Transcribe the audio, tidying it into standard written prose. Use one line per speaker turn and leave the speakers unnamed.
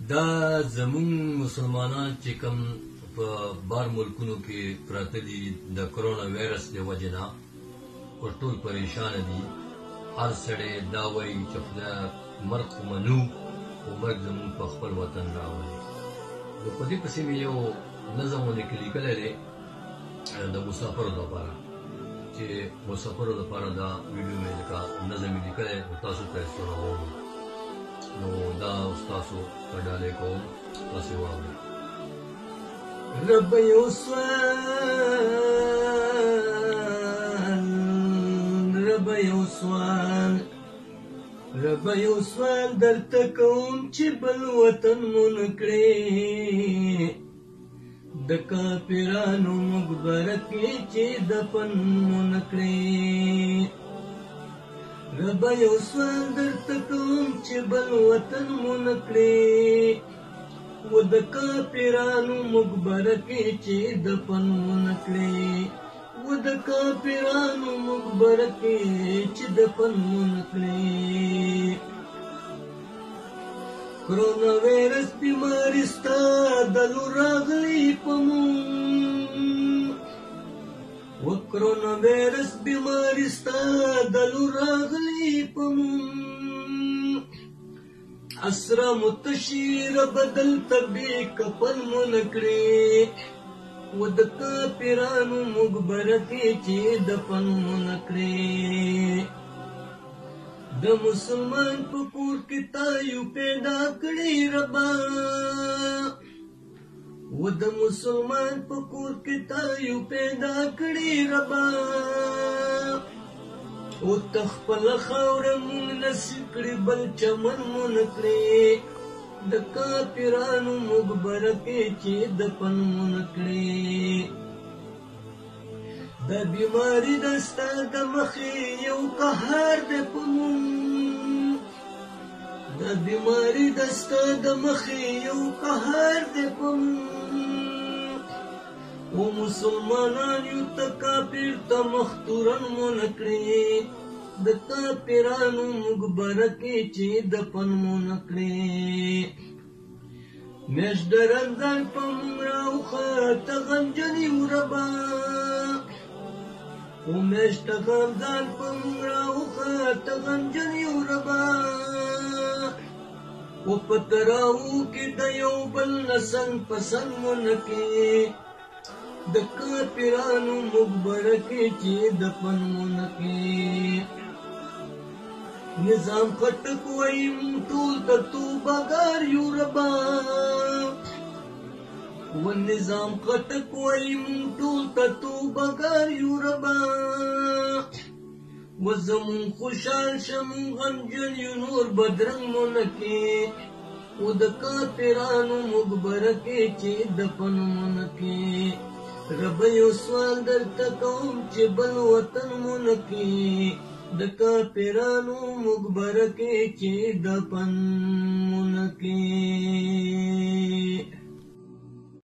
دا زمون مسلمانان چې کوم په بار ملکونو کې پراته دي د کرونا وایرس د وجې نه ټول پریشان دي. هر سړی دا وایي چې خدای مرګ خو منو خو مرګ زمون په خپل وطن راولي. نو په دې پسې مې یو نظمونه کې لیکلی دی د مسافرو لپاره چې مسافرو لپاره دا ویډیو مې لکه نظم یې لیکلی نو تاسو ته یې سنوم. نو دا ستاسو په ډالۍ کوم تاسې واورئ. رب یو سوال رب یو سوال درته کوم چې بل وطن مو نه کړې د کافرانو مقبره کې چې دفن مو نه کړې. رب یو سوال درته کوم چې بل وطن مو نه کړې و د کافرانو مقبره کې چې دفن مو نه کړې و د کافرانو مقبره کې چې دفن مو نه کړې. کرونا وایرس بیماری ستا دلو راغلی په مونږ و کرونا وایرس بیماری ستا دلو راغلی په مونږ اسرا متشیر بدل تبی کفن مو نه کړې و د کافرانو مقبره کې چې دفن مو نه کړې. د مسلمان په کور کې تا یو پیدا کړی ربا و د مسلمان په کور کې تا یو پیدا کړی ربا او تخپل خاوره مونږ نصیب کړي بل چمن مو نه کړې د کافرانو مقبره کې چې دفن مو نه کړې. د بیماری دستا د مخې یو قهر دی په مونږ د بیماری دستا د مخې یو قهر دی په مونږ و مسلمانان یو ته کافر ته مختورن مو نه کړې د کافرانو مقبره کې چې دفن مو نه کړې. میاشت د رمضان په مونږ راوخته غمجن یو ربا و میاشت د رمضان په مونږ راوخته غمجن یو ربا و په تراوو کې د یو بل نه څنګ په څنګ مو نه کړې د کافرانو مقبره کې چې دفن مو نه کړې. نظام خټک وایي مونږ ټول د توبهګار یو ربا و نظام خټک وایي مونږ ټول د توبهګار یو ربا و زمون خوشحال شه مونږ غمجن یو نور بدرنګ مو نه کړې و د کافرانو مقبره کې چې دفن مو نه کړې. رب یو سوال درته کوم چې بل وطن مو نه کړې د کافرانو مقبره کې چې دفن مو نه کړې.